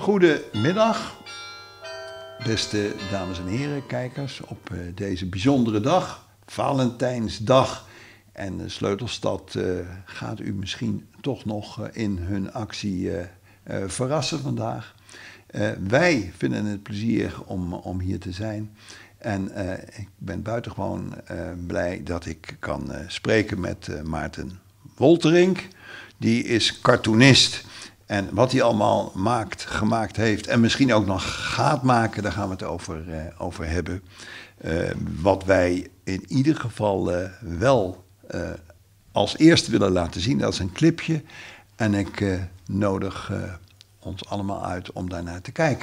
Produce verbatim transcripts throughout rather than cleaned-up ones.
Goedemiddag, beste dames en heren, kijkers, op uh, deze bijzondere dag, Valentijnsdag. En de Sleutelstad uh, gaat u misschien toch nog uh, in hun actie uh, uh, verrassen vandaag. Uh, wij vinden het plezier om, om hier te zijn. En uh, ik ben buitengewoon uh, blij dat ik kan uh, spreken met uh, Maarten Wolterink. Die is cartoonist. En wat hij allemaal maakt, gemaakt heeft en misschien ook nog gaat maken, daar gaan we het over, uh, over hebben. Uh, wat wij in ieder geval uh, wel uh, als eerste willen laten zien, dat is een clipje. En ik uh, nodig uh, ons allemaal uit om daarnaar te kijken.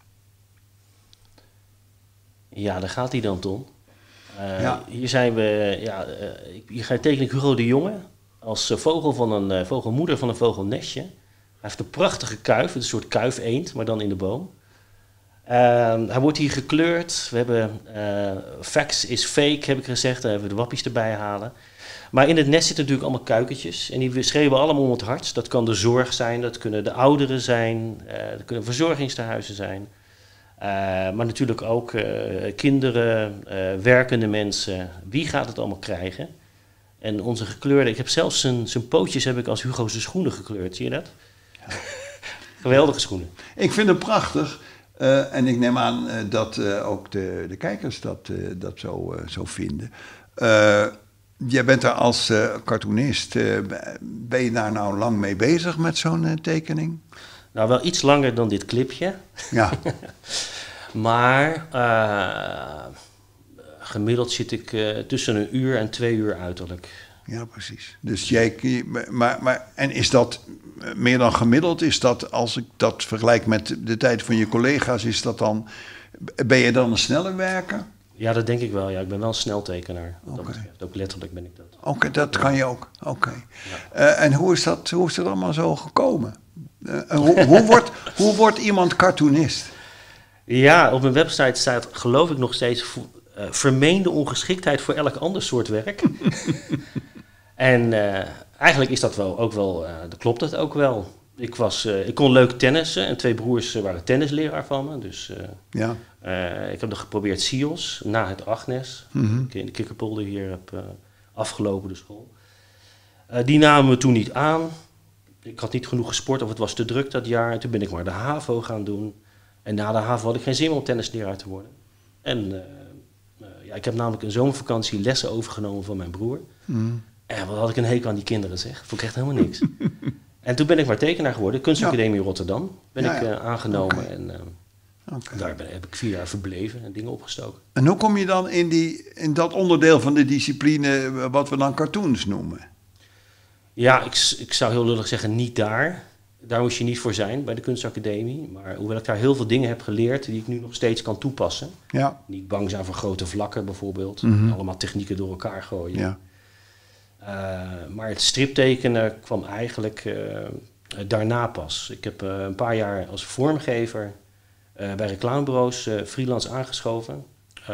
Ja, daar gaat hij dan, Ton. Uh, Ja. Hier zijn we, ja, uh, hier ga je tekenen Hugo de Jonge als uh, vogel van een uh, vogelmoeder van een vogelnestje. Hij heeft een prachtige kuif, het is een soort kuifeend, maar dan in de boom. Uh, hij wordt hier gekleurd. We hebben uh, facts is fake, heb ik gezegd. Daar hebben we de wappies erbij halen. Maar in het nest zitten natuurlijk allemaal kuikentjes. En die schreeuwen allemaal om het hart. Dat kan de zorg zijn, dat kunnen de ouderen zijn. Uh, dat kunnen verzorgingstehuizen zijn. Uh, maar natuurlijk ook uh, kinderen, uh, werkende mensen. Wie gaat het allemaal krijgen? En onze gekleurde... Ik heb zelfs zijn, zijn pootjes heb ik als Hugo zijn schoenen gekleurd. Zie je dat? Ja. Geweldige schoenen. Ik vind het prachtig. Uh, en ik neem aan uh, dat uh, ook de, de kijkers dat, uh, dat zo, uh, zo vinden. Uh, jij bent daar als uh, cartoonist. Uh, ben je daar nou lang mee bezig met zo'n uh, tekening? Nou, wel iets langer dan dit clipje. Ja. Maar uh, gemiddeld zit ik uh, tussen een uur en twee uur uiterlijk. Ja, precies. Dus jij, maar, maar, en is dat meer dan gemiddeld? Is dat, als ik dat vergelijk met de tijd van je collega's, is dat dan, ben je dan een snelle werker? Ja, dat denk ik wel. Ja, ik ben wel een sneltekenaar. Wat Okay. dat betreft. Ook letterlijk ben ik dat. Oké, okay, dat ja. kan je ook. Oké. Okay. Ja. Uh, en hoe is, dat, hoe is dat allemaal zo gekomen? Uh, hoe, hoe, wordt, hoe wordt iemand cartoonist? Ja, op mijn website staat, geloof ik nog steeds, uh, vermeende ongeschiktheid voor elk ander soort werk. En uh, eigenlijk is dat wel ook wel, uh, dat klopt het ook wel. Ik, was, uh, ik kon leuk tennissen en twee broers uh, waren tennisleraar van me. Dus uh, ja. uh, ik heb nog geprobeerd S I O S na het Agnes. Mm-hmm. Ik in de Kikkerpolder hier heb uh, afgelopen de school. Uh, die namen me toen niet aan. Ik had niet genoeg gesport of het was te druk dat jaar. En toen ben ik maar de HAVO gaan doen. En na de HAVO had ik geen zin meer om tennisleraar te worden. En uh, uh, ja, ik heb namelijk een zomervakantie lessen overgenomen van mijn broer. Mm. En wat had ik een hekel aan die kinderen, zeg. Vond ik echt helemaal niks. En toen ben ik maar tekenaar geworden. Kunstacademie ja. Rotterdam ben ja, ja. ik uh, aangenomen. Okay. En uh, okay. daar ben, heb ik vier jaar verbleven en dingen opgestoken. En hoe kom je dan in, die, in dat onderdeel van de discipline wat we dan cartoons noemen? Ja, ik, ik zou heel lullig zeggen, niet daar. Daar moest je niet voor zijn, bij de kunstacademie. Maar hoewel ik daar heel veel dingen heb geleerd die ik nu nog steeds kan toepassen. Ja. Niet bang zijn voor grote vlakken bijvoorbeeld. Mm-hmm. Allemaal technieken door elkaar gooien. Ja. Uh, maar het striptekenen kwam eigenlijk uh, daarna pas. Ik heb uh, een paar jaar als vormgever uh, bij reclamebureaus uh, freelance aangeschoven. Uh,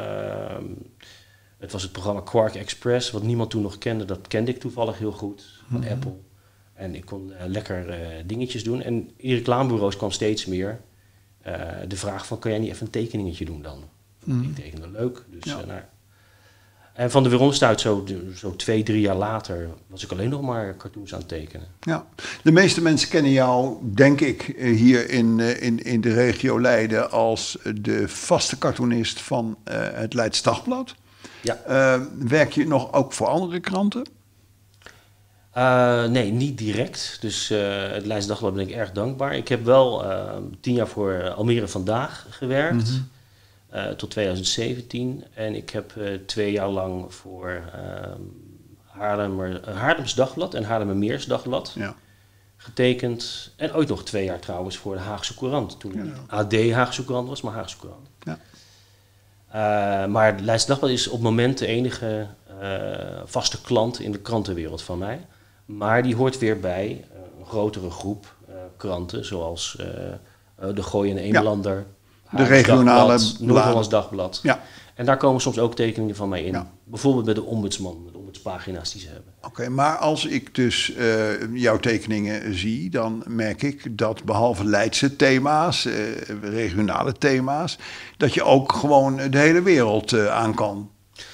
het was het programma Quark Express, wat niemand toen nog kende. Dat kende ik toevallig heel goed, van mm-hmm. Apple. En ik kon uh, lekker uh, dingetjes doen. En in reclamebureaus kwam steeds meer uh, de vraag van, kan jij niet even een tekeningetje doen dan? Mm-hmm. Ik tekende leuk, dus ja. uh, nou, en van de weeromstuit, zo, zo twee, drie jaar later, was ik alleen nog maar cartoons aan het tekenen. Ja, de meeste mensen kennen jou, denk ik, hier in, in, in de regio Leiden als de vaste cartoonist van uh, het Leids Dagblad. Ja. Uh, werk je nog ook voor andere kranten? Uh, nee, niet direct. Dus uh, het Leids Dagblad ben ik erg dankbaar. Ik heb wel uh, tien jaar voor Almere Vandaag gewerkt. Mm-hmm. Uh, tot twintig zeventien. En ik heb uh, twee jaar lang voor uh, Haarlemmer, uh, Haarlems Dagblad en Haarlemmermeers Dagblad ja. getekend. En ooit nog twee jaar trouwens voor de Haagse Courant. Toen ja. A D Haagse Courant was, maar Haagse Courant. Ja. Uh, maar het Leids Dagblad is op het moment de enige uh, vaste klant in de krantenwereld van mij. Maar die hoort weer bij uh, een grotere groep uh, kranten, zoals uh, uh, De Gooi en Eemlander. Ja. De regionale Noord-Hollands Dagblad. Ja. En daar komen soms ook tekeningen van mij in. Ja. Bijvoorbeeld bij de ombudsman, de pagina's die ze hebben. Oké, okay, maar als ik dus uh, jouw tekeningen zie, dan merk ik dat behalve Leidse thema's, uh, regionale thema's, dat je ook gewoon de hele wereld uh, aan kan.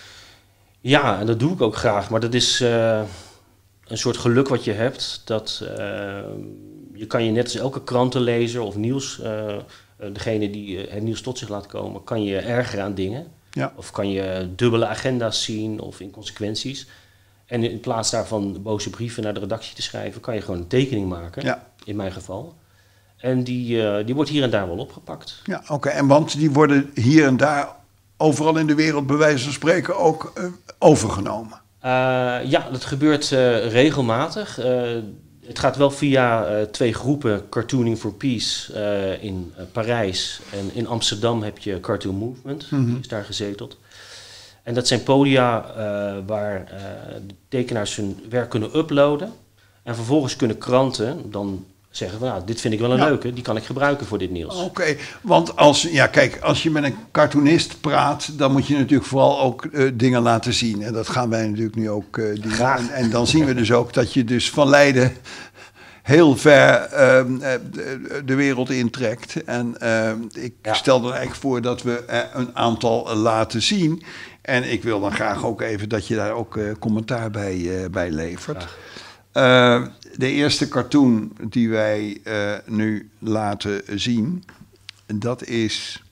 Ja, en dat doe ik ook graag, maar dat is uh, een soort geluk wat je hebt. Dat uh, je kan je net als elke krantenlezer of nieuws, uh, degene die uh, het nieuws tot zich laat komen, kan je ergeren aan dingen. Ja. Of kan je dubbele agenda's zien of inconsequenties. En in plaats daarvan boze brieven naar de redactie te schrijven, kan je gewoon een tekening maken, ja. in mijn geval. En die, uh, die wordt hier en daar wel opgepakt. Ja, oké. Okay. En want die worden hier en daar overal in de wereld, bij wijze van spreken, ook uh, overgenomen? Uh, ja, dat gebeurt uh, regelmatig. Uh, het gaat wel via uh, twee groepen, Cartooning for Peace uh, in uh, Parijs. En in Amsterdam heb je Cartoon Movement, mm-hmm. die is daar gezeteld. En dat zijn podia uh, waar uh, de tekenaars hun werk kunnen uploaden. En vervolgens kunnen kranten dan zeggen van, nou, dit vind ik wel een ja. leuke, die kan ik gebruiken voor dit nieuws. Oké, okay, want als, ja, kijk, als je met een cartoonist praat, dan moet je natuurlijk vooral ook uh, dingen laten zien. En dat gaan wij natuurlijk nu ook uh, doen. Graag. En, en dan zien we dus ook dat je dus van Leiden heel ver uh, de, de wereld intrekt. En uh, ik ja. stel dan eigenlijk voor dat we uh, een aantal laten zien. En ik wil dan graag ook even dat je daar ook uh, commentaar bij, uh, bij levert. Uh, de eerste cartoon die wij uh, nu laten zien, dat is...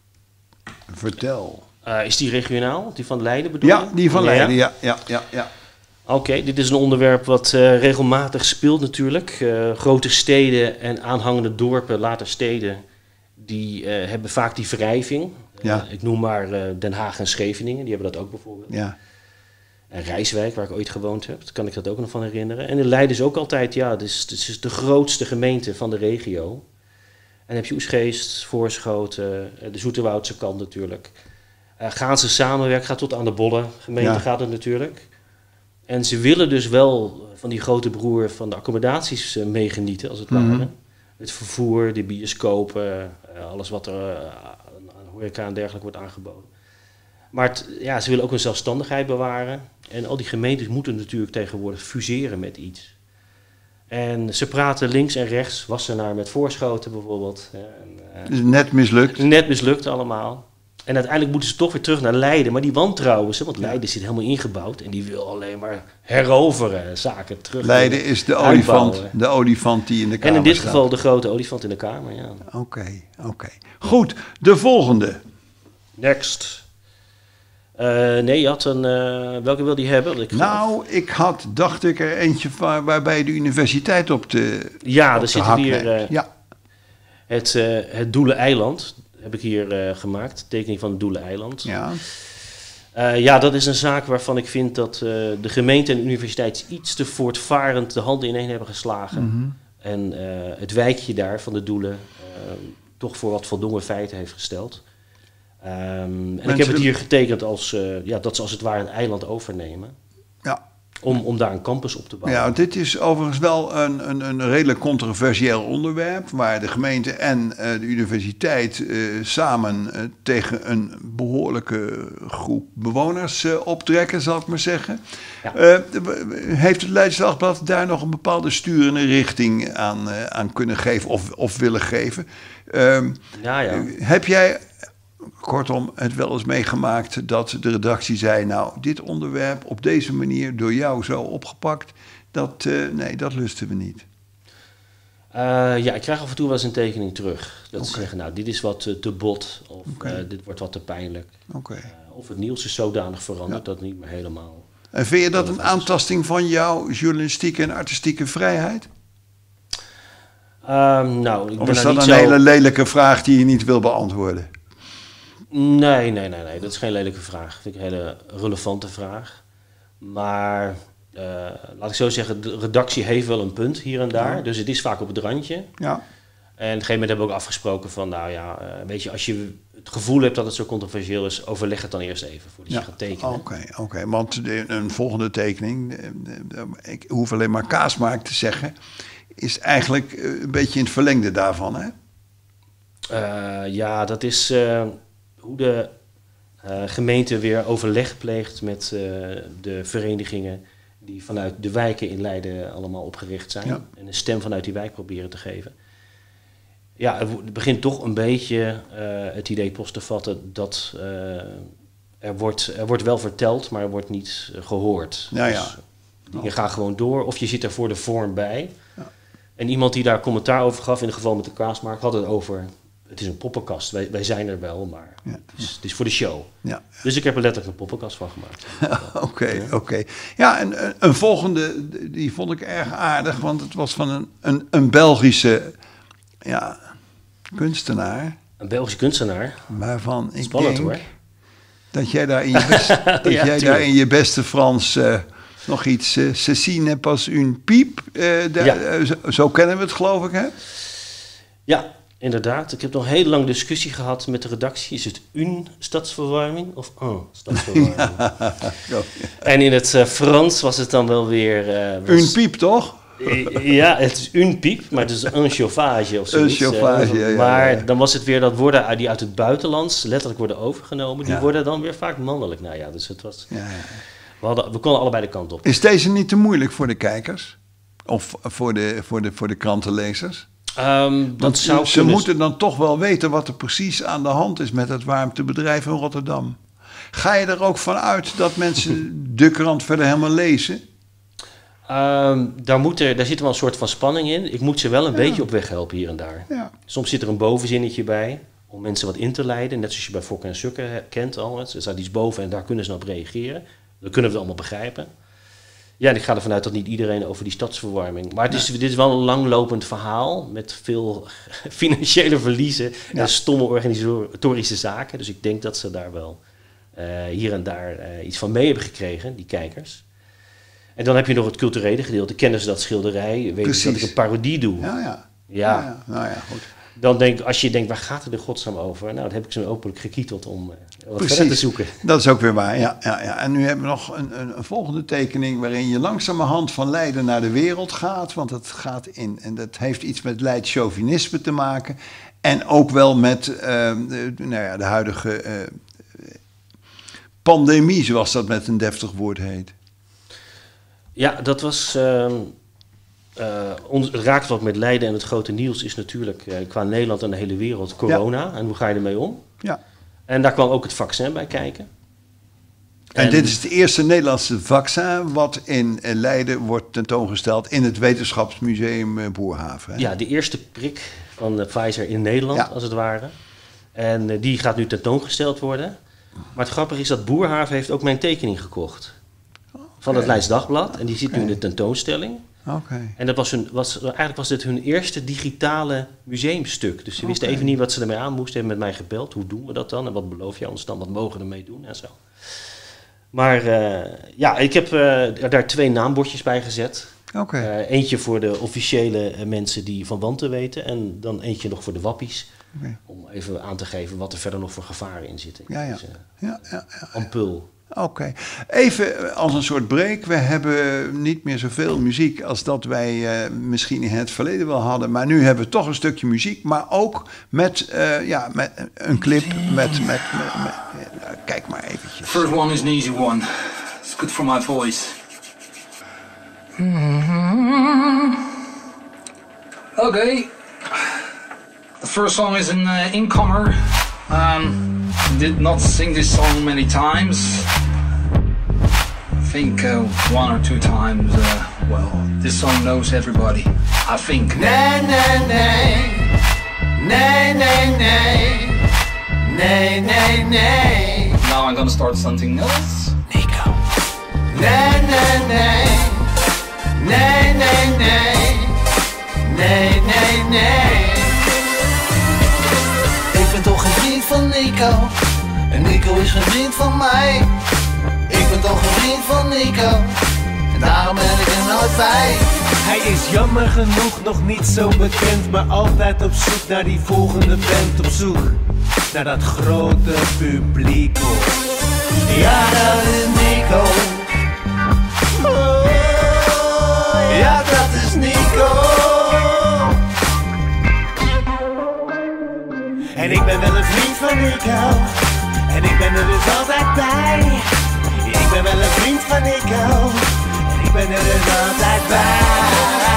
Vertel. Uh, is die regionaal? Die van Leiden bedoel ja, je? Die van Leiden, ja. ja, ja, ja. Oké, okay, dit is een onderwerp wat uh, regelmatig speelt natuurlijk. Uh, grote steden en aanhangende dorpen, later steden, die uh, hebben vaak die wrijving. Ja. Uh, ik noem maar uh, Den Haag en Scheveningen, die hebben dat ook bijvoorbeeld. Ja. En Rijswijk, waar ik ooit gewoond heb, kan ik dat ook nog van herinneren. En in Leiden is ook altijd, ja, het is, het is de grootste gemeente van de regio. En dan heb je Oegstgeest, Voorschoten, de Zoeterwoudse kant natuurlijk. Uh, gaan ze samenwerken, gaat tot aan de Bolle gemeente ja. gaat het natuurlijk. En ze willen dus wel van die grote broer van de accommodaties uh, meegenieten, als het mm-hmm. ware. Het vervoer, de bioscopen, uh, alles wat er uh, aan horeca en dergelijke wordt aangeboden. Maar het, ja, ze willen ook hun zelfstandigheid bewaren. En al die gemeentes moeten natuurlijk tegenwoordig fuseren met iets. En ze praten links en rechts, Wassenaar met Voorschoten bijvoorbeeld. En, uh, net mislukt. Net mislukt allemaal. En uiteindelijk moeten ze toch weer terug naar Leiden. Maar die wantrouwen ze, want Leiden zit helemaal ingebouwd. En die wil alleen maar heroveren, zaken terug. Leiden is de olifant, de olifant die in de kamer staat. En in dit staat. geval de grote olifant in de kamer, ja. Oké, okay, oké. Okay. Goed, de volgende. Next. Uh, nee, je had een... Uh, welke wil die hebben? Ik nou, ik had, dacht ik, er eentje waar, waarbij de universiteit op de Ja, op er zit hier uh, ja. het, uh, het Doelen-eiland. Heb ik hier uh, gemaakt. Tekening van het Doelen-eiland. Ja. Uh, ja, dat is een zaak waarvan ik vind dat uh, de gemeente en de universiteit iets te voortvarend de handen ineen hebben geslagen. Mm-hmm. En uh, het wijkje daar van de Doelen uh, toch voor wat voldongen feiten heeft gesteld. Um, en ik heb het hier getekend als uh, ja, dat ze als het ware een eiland overnemen. Ja. Om, om daar een campus op te bouwen. Ja, dit is overigens wel een, een, een redelijk controversieel onderwerp, waar de gemeente en uh, de universiteit uh, samen uh, tegen een behoorlijke groep bewoners uh, optrekken, zal ik maar zeggen. Ja. Uh, heeft het Leidse Dagblad daar nog een bepaalde sturende richting aan, uh, aan kunnen geven of, of willen geven? Uh, ja, ja. Heb jij... Kortom, het wel eens meegemaakt dat de redactie zei... nou, dit onderwerp op deze manier door jou zo opgepakt... dat uh, nee, dat lusten we niet. Uh, ja, ik krijg af en toe wel eens een tekening terug. Dat okay. ze zeggen, nou, dit is wat uh, te bot... of okay. uh, dit wordt wat te pijnlijk. Okay. Uh, of het nieuws is zodanig veranderd ja. dat het niet meer helemaal... En vind je dat een aantasting van jouw journalistieke en artistieke vrijheid? Uh, nou, ik of ben is dat niet een zo... hele lelijke vraag die je niet wil beantwoorden? Nee, nee, nee, nee, dat is geen lelijke vraag. Dat vind ik een hele relevante vraag. Maar uh, laat ik zo zeggen, de redactie heeft wel een punt hier en daar. Ja. Dus het is vaak op het randje. Ja. En op een gegeven moment hebben we ook afgesproken van, nou ja, uh, weet je, als je het gevoel hebt dat het zo controversieel is, overleg het dan eerst even voordat ja. je gaat tekenen. Oké, okay, oké. Okay. Want de, een volgende tekening, ik hoef alleen maar kaasmaak te zeggen, is eigenlijk een beetje in het verlengde daarvan, hè? Uh, ja, dat is... Uh, hoe de, Uh, gemeente weer overleg pleegt met uh, de verenigingen die vanuit de wijken in Leiden allemaal opgericht zijn. Ja. En een stem vanuit die wijk proberen te geven. Ja, het begint toch een beetje uh, het idee post te vatten dat uh, er, wordt, er wordt wel verteld, maar er wordt niet uh, gehoord. Ja, ja. Dus dingen gaan gewoon door of je zit er voor de vorm bij. Ja. En iemand die daar commentaar over gaf, in het geval met de Kaasmarkt, had het over... Het is een poppenkast, wij, wij zijn er wel, maar ja. het, is, het is voor de show. Ja. Dus ik heb er letterlijk een poppenkast van gemaakt. Oké, oké. Okay, okay. Ja, en een volgende, die vond ik erg aardig, want het was van een, een, een Belgische ja, kunstenaar. Een Belgische kunstenaar? Waarvan ik Spannend, denk hoor. dat jij daar in je, best, dat ja, jij daar in je beste Frans uh, nog iets... Uh, Ceci n'est pas une pipe, uh, de, ja. uh, zo, zo kennen we het geloof ik, hè? Ja. Inderdaad, ik heb nog een hele lange discussie gehad met de redactie. Is het een stadsverwarming of een stadsverwarming? Ja. En in het uh, Frans was het dan wel weer... Uh, was, een piep, toch? Uh, ja, het is een piep, maar het is een chauffage of zoiets. Een chauffage, uh, ja, ja. Maar ja. dan was het weer dat woorden die uit het buitenlands letterlijk worden overgenomen. Die ja. worden dan weer vaak mannelijk. Nou ja, dus het was... Ja, ja. We, hadden, we konden allebei de kant op. Is deze niet te moeilijk voor de kijkers? Of voor de, voor de, voor de krantenlezers? Um, dat Want zou ze kunnen... moeten dan toch wel weten wat er precies aan de hand is met het warmtebedrijf in Rotterdam. Ga je er ook van uit dat mensen de krant verder helemaal lezen? Um, daar, moet er, daar zit wel een soort van spanning in. Ik moet ze wel een ja. beetje op weg helpen hier en daar. Ja. Soms zit er een bovenzinnetje bij om mensen wat in te leiden. Net zoals je bij Fokker en Sukker kent al. Er staat iets boven en daar kunnen ze op reageren. Dan kunnen we het allemaal begrijpen. Ja, en ik ga ervan uit dat niet iedereen over die stadsverwarming... Maar het is, dit is wel een langlopend verhaal met veel financiële verliezen... Ja. en stomme organisatorische zaken. Dus ik denk dat ze daar wel uh, hier en daar uh, iets van mee hebben gekregen, die kijkers. En dan heb je nog het culturele gedeelte. Kennen ze dat schilderij? Weten Precies. ze dat ik een parodie doe? Ja, ja. Ja. ja, ja. Nou ja, goed. Dan denk als je denkt, waar gaat het in godsnaam over? Nou, dan heb ik ze openlijk gekieteld om uh, wat Precies. verder te zoeken. Dat is ook weer waar, ja. ja, ja. En nu hebben we nog een, een, een volgende tekening... waarin je langzamerhand van Leiden naar de wereld gaat. Want het gaat in... en dat heeft iets met Leids chauvinisme te maken. En ook wel met uh, de, nou ja, de huidige uh, pandemie... zoals dat met een deftig woord heet. Ja, dat was... Uh, Uh, ons, het raakt wat met Leiden en het grote nieuws is natuurlijk uh, qua Nederland en de hele wereld corona. Ja. En hoe ga je ermee om? Ja. En daar kwam ook het vaccin bij kijken. En, en dit is het eerste Nederlandse vaccin wat in Leiden wordt tentoongesteld in het Wetenschapsmuseum Boerhaven. Hè? Ja, de eerste prik van Pfizer in Nederland, ja. als het ware. En uh, die gaat nu tentoongesteld worden. Maar het grappige is dat Boerhaven heeft ook mijn tekening gekocht. Okay. Van het Leids Dagblad. En die zit okay. nu in de tentoonstelling. Okay. En dat was hun, was, eigenlijk was dit hun eerste digitale museumstuk. Dus ze okay. wisten even niet wat ze ermee aan moesten. Hebben met mij gebeld. Hoe doen we dat dan? En wat beloof je ons dan? Wat mogen we ermee doen? En zo. Maar uh, ja, ik heb uh, daar twee naambordjes bij gezet. Okay. Uh, eentje voor de officiële uh, mensen die van wanten weten. En dan eentje nog voor de wappies. Okay. Om even aan te geven wat er verder nog voor gevaren in zitten. Ja, ja. Dus, uh, ja, ja, ja. ampul. Oké. Okay. Even als een soort break. We hebben niet meer zoveel muziek als dat wij uh, misschien in het verleden wel hadden. Maar nu hebben we toch een stukje muziek. Maar ook met, uh, ja, met een clip. Met, met, met, met uh, kijk maar eventjes. First one is an easy one. It's good for my voice. Okay. The first song is an uh, incomer. Um... Did not sing this song many times. I think uh, one or two times. Uh, well, this song knows everybody. I think. Nay, nay, nay, nay, nay, nay, nay, nay, nay. Now I'm gonna start something else. Nico. Nay, nay, nay, nay, nay, nay, nay, nay, nay. Ik ben toch geen vriend van Nico. En Nico is geen vriend van mij. Ik ben toch geen vriend van Nico. En daarom ben ik er nooit bij. Hij is jammer genoeg nog niet zo bekend. Maar altijd op zoek naar die volgende band. Op zoek naar dat grote publiek. Ja, dat is Nico. Oh, ja, dat is Nico. En ik ben wel een vriend van Nico. En ik ben er dus vriend van Nico. En ik ben er dus altijd bij.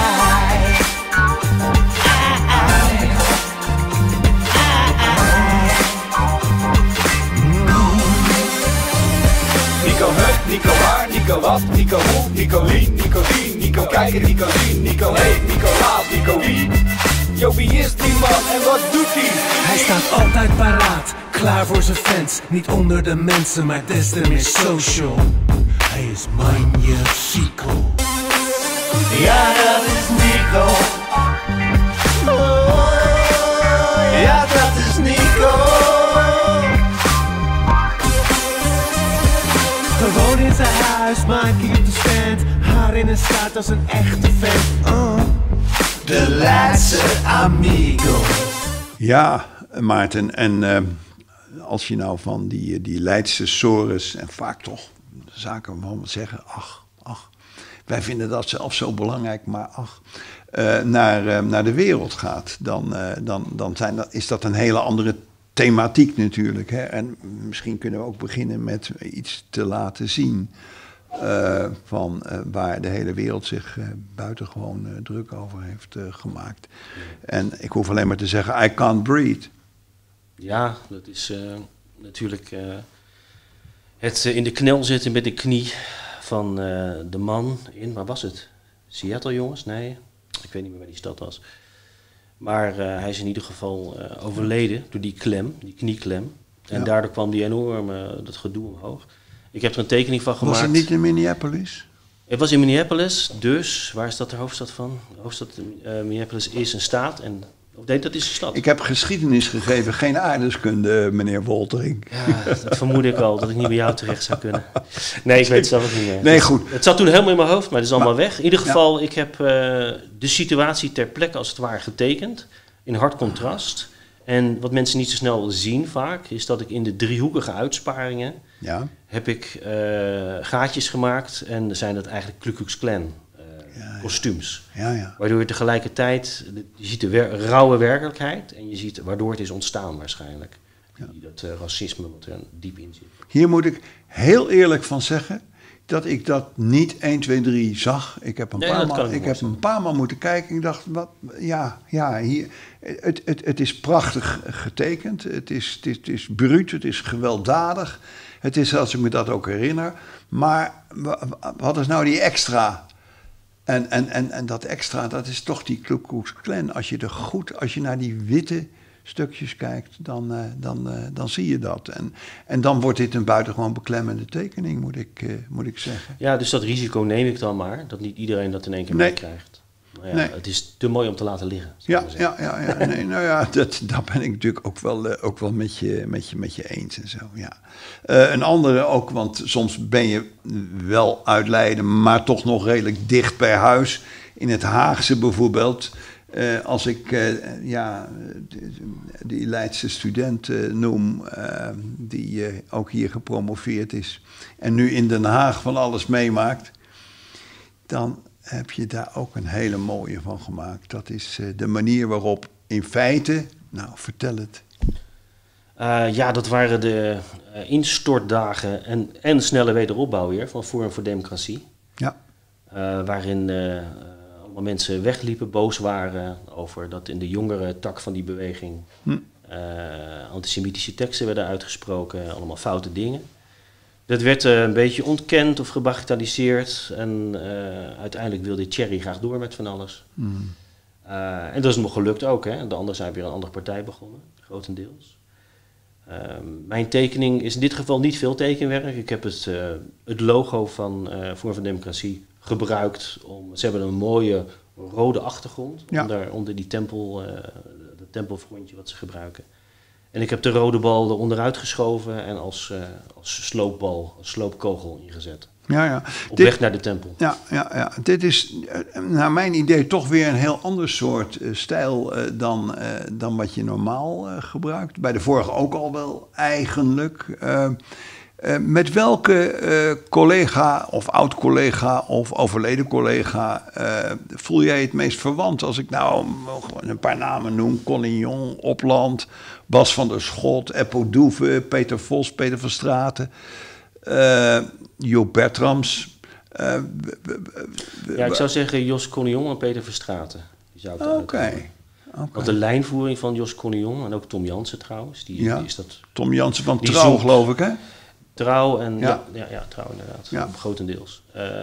Nico hup, Nico waar, Nico wat, Nico hoe, Nico lien, Nico tien, Nico kijken, Nico zien, Nico heet, Nico laat, Nico wie. Yo, wie is die man en wat doet hij? Hij staat altijd paraat, klaar voor zijn fans. Niet onder de mensen, maar des te meer social. Hij is magnifico. Ja, dat is Nico. Oh, ja, dat is Nico. Gewoon in zijn huis, maakt hij op de stand. Haar in een staat als een echte fan. Oh. De laatste amigo. Ja, Maarten, en uh, als je nou van die, die Leidse sores en vaak toch zaken van zeggen, ach, ach, wij vinden dat zelf zo belangrijk, maar ach, uh, naar, uh, naar de wereld gaat, dan, uh, dan, dan zijn dat, is dat een hele andere thematiek natuurlijk. Hè? En misschien kunnen we ook beginnen met iets te laten zien uh, van uh, waar de hele wereld zich uh, buitengewoon uh, druk over heeft uh, gemaakt. En ik hoef alleen maar te zeggen, I can't breathe. Ja, dat is uh, natuurlijk uh, het uh, in de knel zitten met de knie van uh, de man in, waar was het? Seattle, jongens? Nee, ik weet niet meer waar die stad was. Maar uh, hij is in ieder geval uh, overleden door die klem, die knieklem. En ja. Daardoor kwam die enorme, uh, dat gedoe omhoog. Ik heb er een tekening van gemaakt. Was het niet in Minneapolis? Het was in Minneapolis, dus waar is dat de hoofdstad van? De hoofdstad uh, Minneapolis is een staat en... Of nee, dat is een stad. Ik heb geschiedenis gegeven, geen aardrijkskunde, meneer Woltering. Ja, dat vermoed ik al, dat ik niet bij jou terecht zou kunnen. Nee, ik weet het zelf ook niet meer. Nee, goed. Het zat toen helemaal in mijn hoofd, maar het is allemaal maar, weg. In ieder geval, ja. Ik heb uh, de situatie ter plekke als het ware getekend. In hard contrast. En wat mensen niet zo snel zien vaak, is dat ik in de driehoekige uitsparingen... Ja. heb ik uh, gaatjes gemaakt en zijn dat eigenlijk Ku Klux Klan. Ja, kostuums. Ja, ja. Waardoor je tegelijkertijd, je ziet de wer- rauwe werkelijkheid en je ziet waardoor het is ontstaan waarschijnlijk. Ja. Die, dat uh, racisme wat er diep in zit. Hier moet ik heel eerlijk van zeggen dat ik dat niet één, twee, drie zag. Ik heb een, nee, paar, maal, ik heb een paar maal moeten kijken. Ik dacht, wat, ja, ja hier, het, het, het is prachtig getekend. Het is, het, is, het is bruut, het is gewelddadig. Het is, als ik me dat ook herinner. Maar wat is nou die extra... En, en, en, en dat extra, dat is toch die Ku Klux Klan. Als je er goed, als je naar die witte stukjes kijkt, dan, uh, dan, uh, dan zie je dat. En, en dan wordt dit een buitengewoon beklemmende tekening, moet ik, uh, moet ik zeggen. Ja, dus dat risico neem ik dan maar, dat niet iedereen dat in één keer nee. meekrijgt. Nou ja, nee. Het is te mooi om te laten liggen. Ja, ja, ja, ja, nee, nou ja, dat, dat ben ik natuurlijk ook wel, uh, ook wel met, je, met, je, met je eens en zo, ja. Uh, een andere ook, want soms ben je wel uit Leiden, maar toch nog redelijk dicht bij huis. In het Haagse bijvoorbeeld, uh, als ik uh, ja, die Leidse student uh, noem, uh, die uh, ook hier gepromoveerd is en nu in Den Haag van alles meemaakt, dan heb je daar ook een hele mooie van gemaakt. Dat is uh, de manier waarop in feite, nou vertel het. Uh, ja, dat waren de uh, instortdagen en, en snelle wederopbouw weer van Forum voor Democratie. Ja. Uh, waarin uh, allemaal mensen wegliepen, boos waren over dat in de jongere tak van die beweging hm. uh, antisemitische teksten werden uitgesproken, allemaal foute dingen. Dat werd uh, een beetje ontkend of gebagatelliseerd en uh, uiteindelijk wilde Thierry graag door met van alles. Hm. Uh, en dat is nog gelukt ook, hè. De anderen zijn weer een andere partij begonnen, grotendeels. Uh, mijn tekening is in dit geval niet veel tekenwerk. Ik heb het, uh, het logo van uh, Forum voor Democratie gebruikt. Om, ze hebben een mooie rode achtergrond ja. onder, onder die tempel, uh, de tempelfrontje wat ze gebruiken. En ik heb de rode bal eronder uitgeschoven en als, uh, als sloopbal, als sloopkogel ingezet. Ja, ja. Op dit, weg naar de tempel. Ja, ja, ja. Dit is naar mijn idee toch weer een heel ander soort uh, stijl uh, dan, uh, dan wat je normaal uh, gebruikt. Bij de vorige ook al wel eigenlijk. Uh, uh, met welke uh, collega of oud-collega of overleden collega uh, voel jij het meest verwant? Als ik nou een paar namen noem. Collignon, Opland, Bas van der Schot, Eppo Doeve, Peter Vos, Peter van Straten. Uh, Joop Bertrams. Uh, ja, ik zou zeggen Jos Collignon en Peter Verstraeten. Oké. Okay. Okay. Want de lijnvoering van Jos Collignon en ook Tom Jansen trouwens. Die, ja. die is dat, Tom Jansen van Trouw, geloof ik, hè? Trouw en... Ja, ja, ja, ja Trouw inderdaad. Ja. Grotendeels. Uh, uh,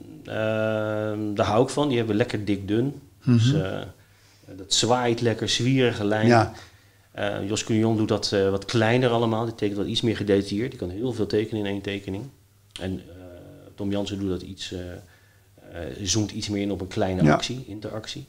daar hou ik van. Die hebben lekker dik dun. Mm-hmm. Dus uh, dat zwaait lekker, zwierige lijn. Ja. Uh, Jos Collignon doet dat uh, wat kleiner allemaal. Die tekent wat iets meer gedetailleerd. Die kan heel veel tekenen in één tekening. En uh, Tom Jansen doet dat iets... Uh, uh, zoomt iets meer in op een kleine ja. actie, interactie.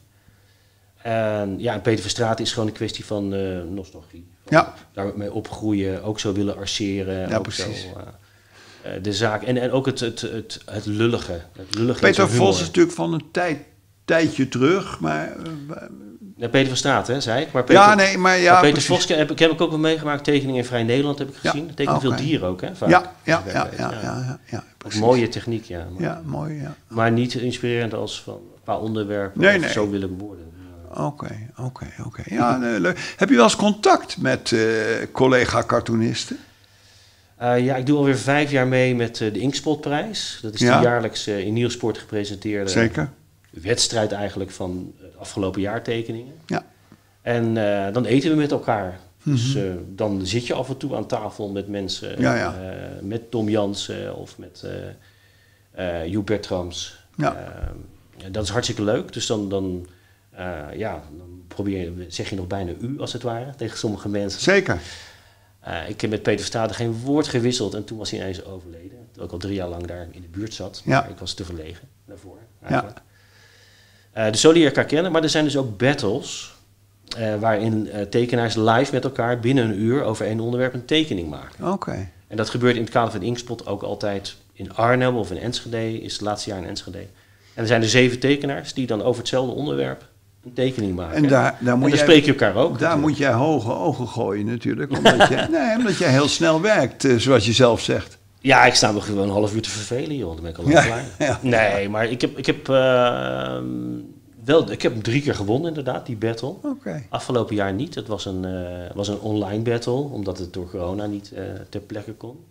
En ja, en Peter Verstraeten is gewoon een kwestie van uh, nostalgie. Van ja. Daarmee opgroeien, ook zo willen arceren. Ja, ook precies. Zo, uh, uh, de zaak. En, en ook het, het, het, het lullige. Het lullige Peter Vos is natuurlijk van een tijd, tijdje terug, maar... Uh, ja, Peter Verstraeten, hè, zei ik. Maar Peter, ja, nee, maar ja... maar Peter Vos heb, heb ik ook wel meegemaakt. Tekeningen in Vrij Nederland heb ik gezien. Ja, tekenen okay. veel dieren ook, hè? Vaak. Ja, ja, ja, ja, ja, ja, ja, ja mooie techniek, ja. Maar, ja, mooi, ja. Maar niet inspirerend als van qua onderwerpen nee, of nee. zo willen worden. Oké, oké, oké. Ja, nee, leuk. Heb je wel eens contact met uh, collega-cartoonisten? Uh, ja, ik doe alweer vijf jaar mee met uh, de Inkspotprijs. Dat is ja. de jaarlijks uh, in Nieuwsport gepresenteerde Zeker. wedstrijd eigenlijk van het afgelopen jaar tekeningen. Ja. En uh, dan eten we met elkaar. Mm-hmm. Dus uh, dan zit je af en toe aan tafel met mensen. Ja, ja. Uh, met Tom Jansen of met uh, uh, Joep Bertrams. Ja. Uh, dat is hartstikke leuk. Dus dan, dan, uh, ja, dan probeer, zeg je nog bijna u als het ware tegen sommige mensen. Zeker. Uh, ik heb met Peter Verstraeten geen woord gewisseld en toen was hij ineens overleden. Terwijl ik al drie jaar lang daar in de buurt zat. Ja. Maar ik was te verlegen daarvoor eigenlijk. Ja. Uh, dus zo leer je elkaar kennen. Maar er zijn dus ook battles uh, waarin uh, tekenaars live met elkaar binnen een uur over één onderwerp een tekening maken. Oké. Okay. En dat gebeurt in het kader van Inkspot ook altijd in Arnhem of in Enschede. Is het laatste jaar in Enschede. En er zijn er zeven tekenaars die dan over hetzelfde onderwerp een tekening maken. En daar, daar, moet en dan jij, spreek je elkaar ook. Daar natuurlijk. Moet jij hoge ogen gooien natuurlijk. Omdat, je, nee, omdat jij heel snel werkt, uh, zoals je zelf zegt. Ja, ik sta me gewoon een half uur te vervelen, joh. Dan ben ik al lang ja, klaar. Ja. Nee, maar ik heb, ik, heb, uh, wel, ik heb hem drie keer gewonnen inderdaad, die battle. Okay. Afgelopen jaar niet. Het was een, uh, was een online battle, omdat het door corona niet uh, ter plekke kon.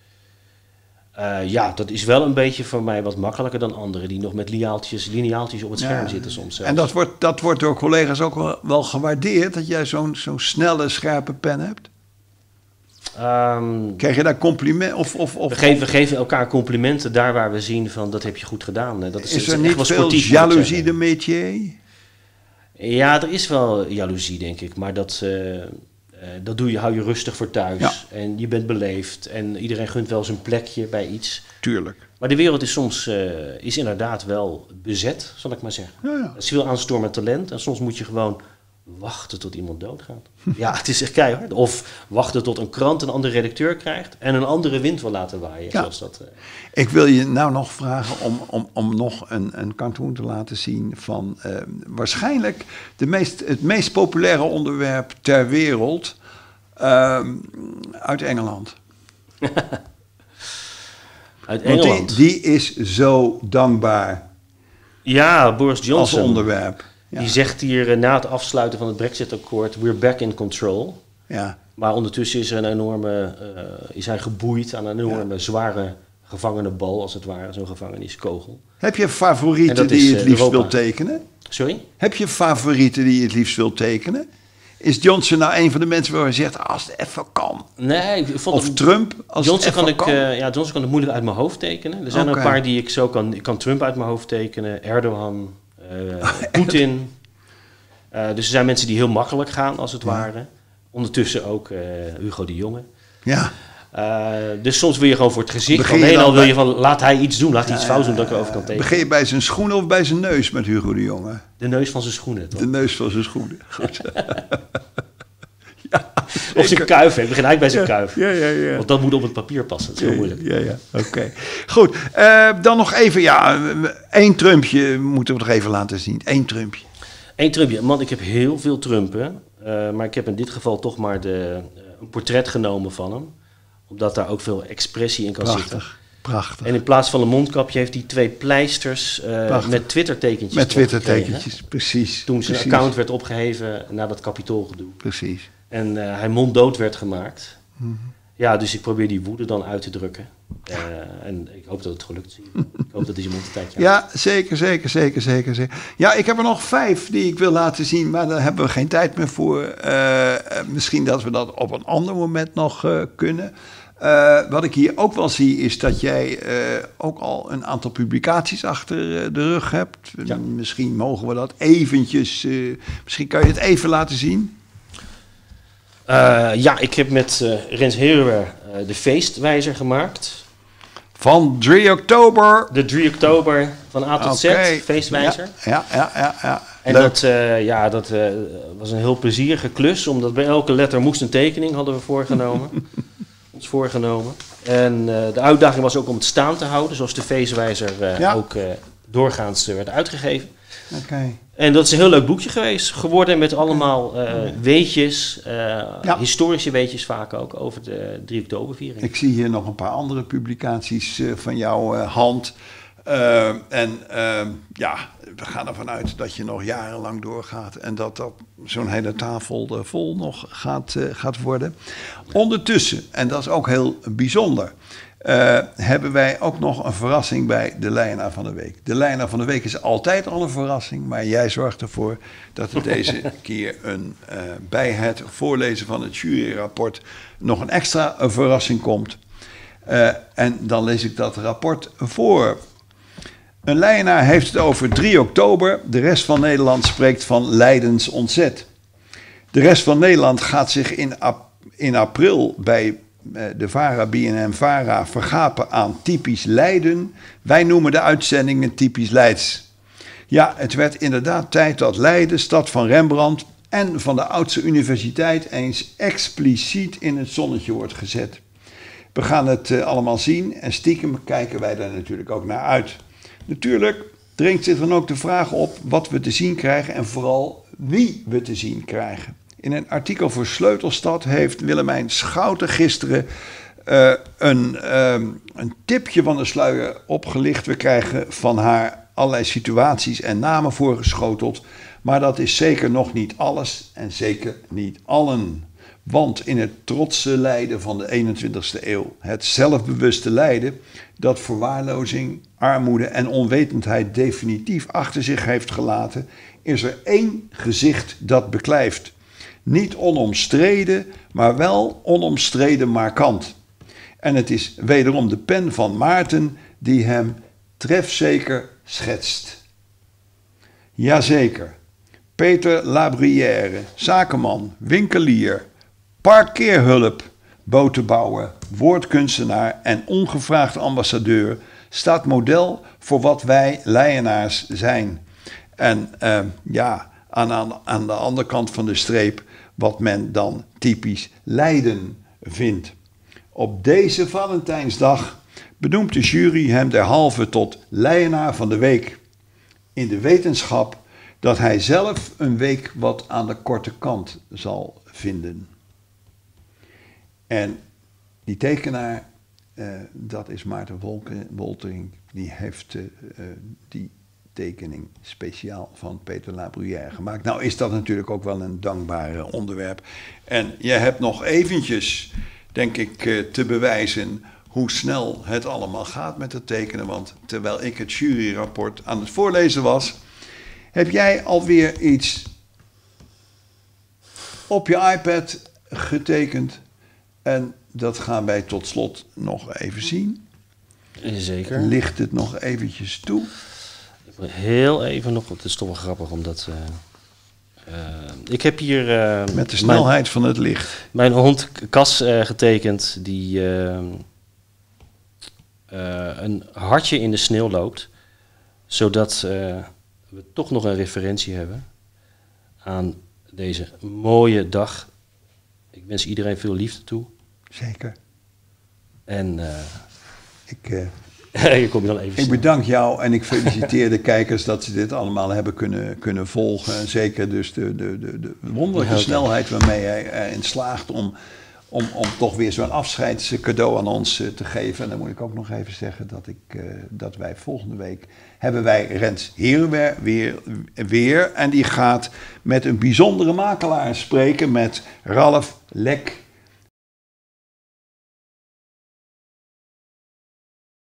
Uh, ja, dat is wel een beetje voor mij wat makkelijker dan anderen die nog met lineaaltjes, lineaaltjes op het scherm ja, zitten soms zelfs. En dat wordt, dat wordt door collega's ook wel, wel gewaardeerd, dat jij zo'n zo'n snelle, scherpe pen hebt? Um, Krijg je daar complimenten? Of, of, of, we, geven, we geven elkaar complimenten daar waar we zien van dat heb je goed gedaan. Dat is, is er is niet wel veel jaloezie de métier? Ja, er is wel jaloezie denk ik, maar dat... Uh, Uh, dat doe je, hou je rustig voor thuis. Ja. En je bent beleefd. En iedereen gunt wel zijn plekje bij iets. Tuurlijk. Maar de wereld is soms uh, is inderdaad wel bezet, zal ik maar zeggen. Ja, ja. Het is veel aanstormend talent. En soms moet je gewoon wachten tot iemand doodgaat. Ja, het is echt keihard. Of wachten tot een krant een andere redacteur krijgt. En een andere wind wil laten waaien. Ja. Zoals dat, uh... Ik wil je nou nog vragen om, om, om nog een, een cartoon te laten zien van uh, waarschijnlijk de meest, het meest populaire onderwerp ter wereld uh, uit Engeland. Uit Engeland? Want die, die is zo dankbaar. Ja, Boris Johnson. Als onderwerp. Ja. Die zegt hier uh, na het afsluiten van het Brexit-akkoord, we're back in control. Ja. Maar ondertussen is, er een enorme, uh, is hij geboeid aan een enorme ja. zware gevangenenbal, als het ware, zo'n gevangeniskogel. Heb je favorieten die je het liefst wilt tekenen? Sorry? Heb je favorieten die je het liefst wilt tekenen? Is Johnson nou een van de mensen waar je zegt, als het even kan? Nee, ik vond of Trump, als Johnson het even kan. kan? Ik, uh, ja, Johnson kan het moeilijk uit mijn hoofd tekenen. Er zijn okay. een paar die ik zo kan. Ik kan Trump uit mijn hoofd tekenen, Erdogan, uh, Poetin. Uh, dus er zijn mensen die heel makkelijk gaan, als het ja. ware. Ondertussen ook uh, Hugo de Jonge. Ja. Uh, dus soms wil je gewoon voor het gezicht. Alleen al wil je van, laat hij iets doen, laat hij ja, iets fout doen dat ik erover kan tekenen. Begin je bij zijn schoenen of bij zijn neus met Hugo de Jonge? De neus van zijn schoenen, toch? De neus van zijn schoenen, goed. Ja, of zijn kuif, ik begin eigenlijk bij zijn ja, kuif. Ja, ja, ja. Want dat moet op het papier passen, dat is heel ja, moeilijk. Ja, ja, oké. Okay. Goed, uh, dan nog even, ja, één Trumpje moeten we nog even laten zien. Eén Trumpje. Eén Trumpje. Man, ik heb heel veel Trumpen. Uh, maar ik heb in dit geval toch maar de, uh, een portret genomen van hem. Omdat daar ook veel expressie in kan prachtig, zitten. Prachtig. En in plaats van een mondkapje heeft hij twee pleisters uh, met Twitter-tekentjes. Met Twitter-tekentjes, precies. Toen zijn precies. account werd opgeheven na dat kapitoolgedoe. Precies. En uh, hij monddood werd gemaakt. Mm-hmm. Ja, dus ik probeer die woede dan uit te drukken. Uh, en ik hoop dat het gelukt is. Ik hoop dat hij zijn mond een tijdje Ja, zeker, zeker, zeker, zeker, zeker. Ja, ik heb er nog vijf die ik wil laten zien, maar daar hebben we geen tijd meer voor. Uh, misschien dat we dat op een ander moment nog uh, kunnen. Uh, wat ik hier ook wel zie is dat jij uh, ook al een aantal publicaties achter uh, de rug hebt. Ja. Misschien mogen we dat eventjes, uh, misschien kan je het even laten zien. Uh, ja, ik heb met uh, Rens Heruwer uh, de feestwijzer gemaakt. Van drie oktober. De drie oktober van A tot okay. Z, feestwijzer. Ja, ja, ja. ja. En Leuk. dat, uh, ja, dat uh, was een heel plezierige klus, omdat bij elke letter moest een tekening, hadden we voorgenomen. ons voorgenomen. En uh, de uitdaging was ook om het staan te houden, zoals de feestwijzer uh, ja. ook uh, doorgaans uh, werd uitgegeven. Okay. En dat is een heel leuk boekje geweest, geworden met allemaal uh, weetjes, uh, ja. historische weetjes vaak ook, over de drie oktoberviering. Ik zie hier nog een paar andere publicaties uh, van jouw uh, hand. Uh, en uh, ja, we gaan ervan uit dat je nog jarenlang doorgaat en dat dat zo'n hele tafel uh, vol nog gaat, uh, gaat worden. Ondertussen, en dat is ook heel bijzonder, Uh, hebben wij ook nog een verrassing bij de Leienaar van de Week. De Leienaar van de Week is altijd al een verrassing, maar jij zorgt ervoor dat er deze keer een, uh, bij het voorlezen van het juryrapport nog een extra een verrassing komt. Uh, en dan lees ik dat rapport voor. Een Leienaar heeft het over drie oktober, de rest van Nederland spreekt van Leidens ontzet. De rest van Nederland gaat zich in, ap- in april bij de VARA, B N N VARA vergapen aan typisch Leiden. Wij noemen de uitzendingen typisch Leids. Ja, het werd inderdaad tijd dat Leiden, stad van Rembrandt en van de oudste universiteit, eens expliciet in het zonnetje wordt gezet. We gaan het uh, allemaal zien en stiekem kijken wij daar natuurlijk ook naar uit. Natuurlijk dringt zich dan ook de vraag op wat we te zien krijgen en vooral wie we te zien krijgen. In een artikel voor Sleutelstad heeft Willemijn Schouten gisteren uh, een, uh, een tipje van de sluier opgelicht. We krijgen van haar allerlei situaties en namen voorgeschoteld. Maar dat is zeker nog niet alles en zeker niet allen. Want in het trotse Leiden van de eenentwintigste eeuw, het zelfbewuste Leiden, dat verwaarlozing, armoede en onwetendheid definitief achter zich heeft gelaten, is er één gezicht dat beklijft. Niet onomstreden, maar wel onomstreden markant. En het is wederom de pen van Maarten die hem trefzeker schetst. Jazeker, Peter Labrière, zakenman, winkelier, parkeerhulp, botenbouwer, woordkunstenaar en ongevraagd ambassadeur, staat model voor wat wij Leienaars zijn. En uh, ja, aan, aan, aan de andere kant van de streep wat men dan typisch Leiden vindt. Op deze Valentijnsdag benoemt de jury hem derhalve tot Leienaar van de Week. In de wetenschap dat hij zelf een week wat aan de korte kant zal vinden. En die tekenaar, uh, dat is Maarten Wolke, Woltering, die heeft uh, uh, die tekening speciaal van Peter Labruyère gemaakt. Nou is dat natuurlijk ook wel een dankbaar onderwerp. En je hebt nog eventjes, denk ik, uh, te bewijzen hoe snel het allemaal gaat met het tekenen. Want terwijl ik het juryrapport aan het voorlezen was, heb jij alweer iets op je iPad getekend. En dat gaan wij tot slot nog even zien. Zeker. Licht het nog eventjes toe. Heel even nog, het is toch wel grappig omdat... Uh, uh, ik heb hier... Uh, Met de snelheid mijn, van het licht. Mijn hond Cas uh, getekend, die uh, uh, een hartje in de sneeuw loopt. Zodat uh, we toch nog een referentie hebben aan deze mooie dag. Ik wens iedereen veel liefde toe. Zeker. En... Uh, ik... Uh... Je kom je dan even ik bedank jou en ik feliciteer de kijkers dat ze dit allemaal hebben kunnen, kunnen volgen. En zeker dus de, de, de, de wonderlijke ja, snelheid waarmee hij erin slaagt om, om, om toch weer zo'n afscheidscadeau aan ons te geven. En dan moet ik ook nog even zeggen dat, ik, uh, dat wij volgende week hebben wij Rens Heruwer weer, weer. En die gaat met een bijzondere makelaar spreken met Ralf Lek.